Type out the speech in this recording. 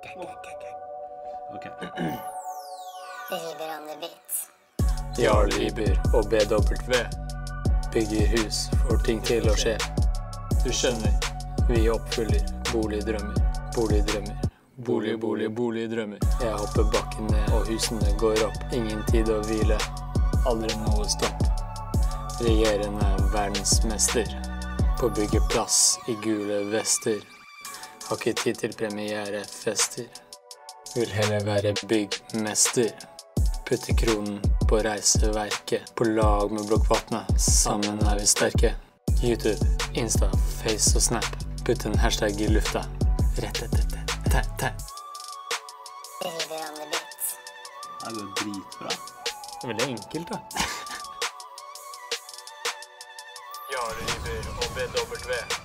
Ok. Riber on the beat. Jarl Riber og BW bygger hus, får ting til å skje. Du skjønner, vi oppfyller boligdrømmer, boligdrømmer. Boligdrømmer. Jeg hopper bakken ned, og husene går opp. Ingen tid å hvile, aldri noe stopp. Regjerende verdensmester, på byggeplass i gule vester. Har ikke tid til premierefester. Vil heller være byggmester. Putte kronen på reiseverket. På lag med Blokkvatnet, sammen er vi sterke. YouTube, Insta, Face og Snap. Putt en hashtag i lufta. Rett. Riber on the beat. Det går dritbra. Det er veldig enkelt, da. Jarl Riber og BW